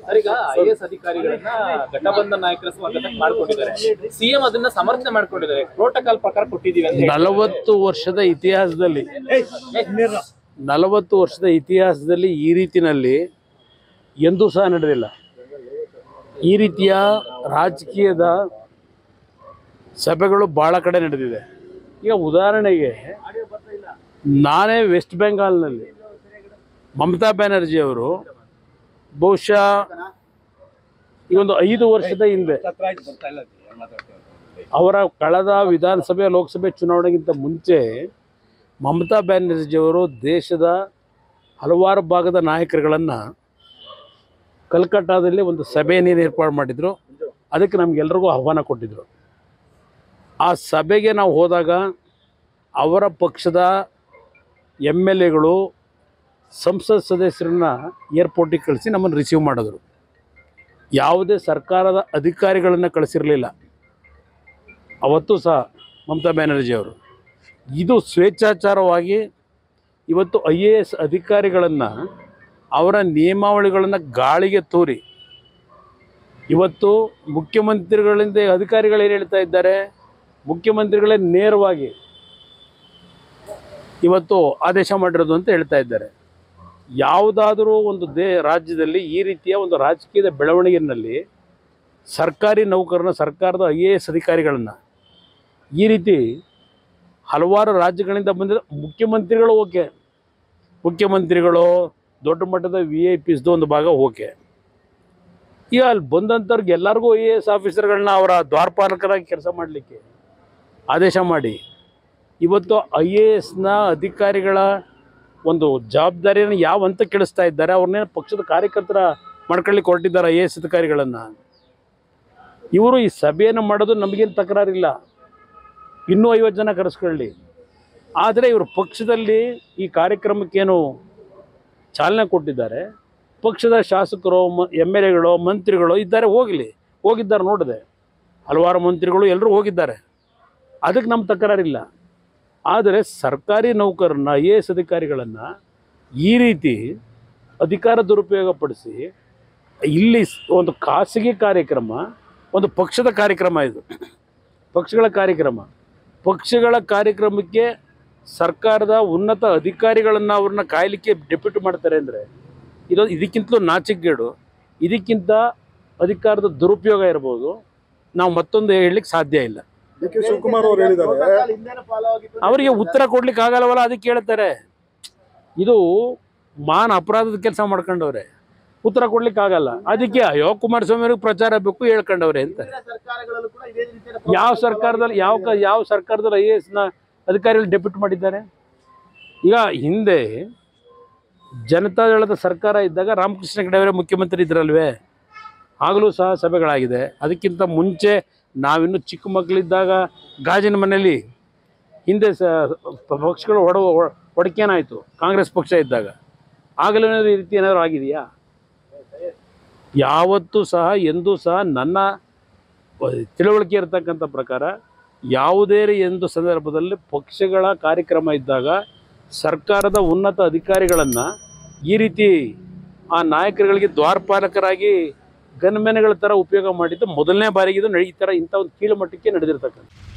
Sir, ಈಗ IAS ಅಧಿಕಾರಿಗಳನ್ನ ಘಟಬಂಧನ ನಾಯಕರ ಸ್ವಾಗತ ಮಾಡ್ಕೊಂಡಿದ್ದಾರೆ. ಸಿಎಂ ಅದನ್ನ ಸಮರ್ಥನೆ ಮಾಡ್ಕೊಂಡಿದ್ದಾರೆ. ಪ್ರೋಟೋಕಾಲ್ ಪ್ರಕಾರ ಕೊಟ್ಟಿದ್ದೀವಿ ಅಂತ 40 ವರ್ಷದ ಇತಿಹಾಸದಲ್ಲಿ 40 ವರ್ಷದ ಇತಿಹಾಸದಲ್ಲಿ ಈ ರೀತಿನಲ್ಲಿ ಎಂದೂ ಸಹ ನಡೆದಿಲ್ಲ. ಈ ರೀತಿಯ ರಾಜಕೀಯದ ಸಭೆಗಳು ಭಾಳ ಕಡೆ ನಡೆದಿದೆ. ಈಗ ಉದಾಹರಣೆಗೆ ನಾನೇ ವೆಸ್ಟ್ ಬೆಂಗಾಲ್ನಲ್ಲಿ ಮಮತಾ ಬ್ಯಾನರ್ಜಿ ಅವರು ಬಹುಶಃ ಈ ಒಂದು 5 ವರ್ಷದ ಹಿಂದೆ ಅವರ ಕಳೆದ ವಿಧಾನಸಭೆ ಲೋಕಸಭೆ ಚುನಾವಣೆಗಿಂತ ಮುಂಚೆ ಮಮತಾ ಬ್ಯಾನರ್ಜಿಯವರು ದೇಶದ ಹಲವಾರು ಭಾಗದ ನಾಯಕರುಗಳನ್ನು ಕಲ್ಕಟ್ಟಾದಲ್ಲಿ ಒಂದು ಸಭೆಯನ್ನು ಏರ್ಪಾಡು ಮಾಡಿದರು. ಅದಕ್ಕೆ ನಮಗೆಲ್ಲರಿಗೂ ಆಹ್ವಾನ ಕೊಟ್ಟಿದ್ದರು. ಆ ಸಭೆಗೆ ನಾವು ಹೋದಾಗ ಅವರ ಪಕ್ಷದ MLAಗಳು ಸಂಸತ್ ಸದಸ್ಯರನ್ನ ಏರ್ಪೋರ್ಟಿಗೆ ಕಳಿಸಿ ನಮ್ಮನ್ನು ರಿಸೀವ್ ಮಾಡಿದ್ರು. ಯಾವುದೇ ಸರ್ಕಾರದ ಅಧಿಕಾರಿಗಳನ್ನು ಕಳಿಸಿರಲಿಲ್ಲ ಅವತ್ತು ಸಹ ಮಮತಾ ಬ್ಯಾನರ್ಜಿಯವರು. ಇದು ಸ್ವೇಚ್ಛಾಚಾರವಾಗಿ ಇವತ್ತು IAS ಅಧಿಕಾರಿಗಳನ್ನು ಅವರ ನಿಯಮಾವಳಿಗಳನ್ನು ಗಾಳಿಗೆ ತೂರಿ ಇವತ್ತು ಮುಖ್ಯಮಂತ್ರಿಗಳಿಂದ ಅಧಿಕಾರಿಗಳು ಏನು ಹೇಳ್ತಾ ಇದ್ದಾರೆ, ಮುಖ್ಯಮಂತ್ರಿಗಳೇ ನೇರವಾಗಿ ಇವತ್ತು ಆದೇಶ ಮಾಡಿರೋದು ಅಂತ ಹೇಳ್ತಾ ಇದ್ದಾರೆ. ಯಾವುದಾದರೂ ಒಂದು ರಾಜ್ಯದಲ್ಲಿ ಈ ರೀತಿಯ ಒಂದು ರಾಜಕೀಯದ ಬೆಳವಣಿಗೆಯಲ್ಲಿ ಸರ್ಕಾರಿ ನೌಕರನ ಸರ್ಕಾರದ IAS ಅಧಿಕಾರಿಗಳನ್ನು ಈ ರೀತಿ ಹಲವಾರು ರಾಜ್ಯಗಳಿಂದ ಬಂದಿರೋ ಮುಖ್ಯಮಂತ್ರಿಗಳು ಓಕೆ, ಮುಖ್ಯಮಂತ್ರಿಗಳು ದೊಡ್ಡ ಮಟ್ಟದ VIPಸ್ದು ಒಂದು ಭಾಗ ಓಕೆ. ಈಗ ಅಲ್ಲಿ ಬಂದಂಥವ್ರಿಗೆ ಎಲ್ಲರಿಗೂ IAS ಆಫೀಸರ್ಗಳನ್ನ ಅವರ ದ್ವಾರಪಾಲಕರಾಗಿ ಕೆಲಸ ಮಾಡಲಿಕ್ಕೆ ಆದೇಶ ಮಾಡಿ ಇವತ್ತು IASನ ಅಧಿಕಾರಿಗಳ ಒಂದು ಜವಾಬ್ದಾರಿಯನ್ನು ಯಾವ ಹಂತ ಕೆಡಿಸ್ತಾ ಇದ್ದಾರೆ, ಅವ್ರನ್ನೇ ಪಕ್ಷದ ಕಾರ್ಯಕರ್ತರ ಮಾಡ್ಕೊಳ್ಳಿಕ್ಕೆ ಹೊರಟಿದ್ದಾರೆ IAS ಅಧಿಕಾರಿಗಳನ್ನು. ಇವರು ಈ ಸಭೆಯನ್ನು ಮಾಡೋದು ನಮಗೇನು ತಕರಾರಿಲ್ಲ, ಇನ್ನೂ 50 ಜನ ಕರೆಸ್ಕೊಳ್ಳಿ. ಆದರೆ ಇವರು ಪಕ್ಷದಲ್ಲಿ ಈ ಕಾರ್ಯಕ್ರಮಕ್ಕೇನು ಚಾಲನೆ ಕೊಟ್ಟಿದ್ದಾರೆ, ಪಕ್ಷದ ಶಾಸಕರು MLAಗಳು ಮಂತ್ರಿಗಳು ಇದ್ದಾರೆ, ಹೋಗಿದ್ದಾರೆ ನೋಡಿದೆ, ಹಲವಾರು ಮಂತ್ರಿಗಳು ಎಲ್ಲರೂ ಹೋಗಿದ್ದಾರೆ. ಅದಕ್ಕೆ ನಮ್ಮ ತಕರಾರಿಲ್ಲ. ಆದರೆ ಸರ್ಕಾರಿ ನೌಕರನ್ನ IAS ಅಧಿಕಾರಿಗಳನ್ನು ಈ ರೀತಿ ಅಧಿಕಾರ ದುರುಪಯೋಗಪಡಿಸಿ ಇಲ್ಲಿ ಒಂದು ಖಾಸಗಿ ಕಾರ್ಯಕ್ರಮ, ಒಂದು ಪಕ್ಷದ ಕಾರ್ಯಕ್ರಮ, ಇದು ಪಕ್ಷಗಳ ಕಾರ್ಯಕ್ರಮಕ್ಕೆ ಸರ್ಕಾರದ ಉನ್ನತ ಅಧಿಕಾರಿಗಳನ್ನು ಅವ್ರನ್ನ ಕಾಯಲಿಕ್ಕೆ ಡೆಪ್ಯೂಟಿ ಮಾಡ್ತಾರೆ ಅಂದರೆ ಇದಕ್ಕಿಂತಲೂ ನಾಚಿಕೆಗೇಡು, ಇದಕ್ಕಿಂತ ಅಧಿಕಾರದ ದುರುಪಯೋಗ ಇರ್ಬೋದು. ನಾವು ಮತ್ತೊಂದು ಹೇಳಲಿಕ್ಕೆ ಸಾಧ್ಯ ಇಲ್ಲ. DK ಶಿವಕುಮಾರ್ ಅವರು ಹೇಳಿದ್ದಾರೆ ಅವರಿಗೆ ಉತ್ತರ ಕೊಡ್ಲಿಕ್ಕೆ ಆಗಲ್ಲವಲ್ಲ, ಅದಕ್ಕೆ ಹೇಳ್ತಾರೆ. ಇದು ಅಪರಾಧದ ಕೆಲಸ ಮಾಡ್ಕೊಂಡವ್ರೆ, ಉತ್ತರ ಕೊಡ್ಲಿಕ್ಕೆ ಆಗಲ್ಲ. ಅದಕ್ಕೆ ಅಯ್ಯೋ ಕುಮಾರಸ್ವಾಮಿ ಅವ್ರಿಗೆ ಪ್ರಚಾರ ಬೇಕು ಹೇಳ್ಕೊಂಡವ್ರೆ ಅಂತ. ಯಾವ ಸರ್ಕಾರದಲ್ಲಿ IASನ ಅಧಿಕಾರಿಗಳು ಡೆಪ್ಯೂಟ್ ಮಾಡಿದ್ದಾರೆ? ಈಗ ಹಿಂದೆ ಜನತಾದಳದ ಸರ್ಕಾರ ಇದ್ದಾಗ ರಾಮಕೃಷ್ಣ ಹೆಗಡೆ ಮುಖ್ಯಮಂತ್ರಿ ಇದ್ರಲ್ವೇ, ಆಗಲೂ ಸಹ ಸಭೆಗಳಾಗಿದೆ. ಅದಕ್ಕಿಂತ ಮುಂಚೆ ನಾವಿನ್ನೂ ಚಿಕ್ಕ ಮಕ್ಕಳಿದ್ದಾಗ ಗಾಜಿನ ಮನೆಯಲ್ಲಿ ಹಿಂದೆ ಪಕ್ಷಗಳು ಒಡಕೇನಾಯಿತು ಕಾಂಗ್ರೆಸ್ ಪಕ್ಷ ಇದ್ದಾಗ, ಆಗಲೂ ಈ ರೀತಿ ಏನಾದರೂ ಆಗಿದೆಯಾ? ಯಾವತ್ತೂ ಸಹ ಎಂದೂ ಸಹ ನನ್ನ ತಿಳುವಳಿಕೆ ಇರತಕ್ಕಂಥ ಪ್ರಕಾರ ಯಾವುದೇ ಒಂದು ಸಂದರ್ಭದಲ್ಲಿ ಪಕ್ಷಗಳ ಕಾರ್ಯಕ್ರಮ ಇದ್ದಾಗ ಸರ್ಕಾರದ ಉನ್ನತ ಅಧಿಕಾರಿಗಳನ್ನು ಈ ರೀತಿ ಆ ನಾಯಕರುಗಳಿಗೆ ದ್ವಾರಪಾಲಕರಾಗಿ ಗನ್ಮೆನ್ಗಳ ಥರ ಉಪಯೋಗ ಮಾಡಿದ್ದು ಮೊದಲನೇ ಬಾರಿಗೆ ಇಂಥ ಒಂದು ಕೀಳು ಮಟ್ಟಕ್ಕೆ ನಡೆದಿರ್ತಕ್ಕಂಥ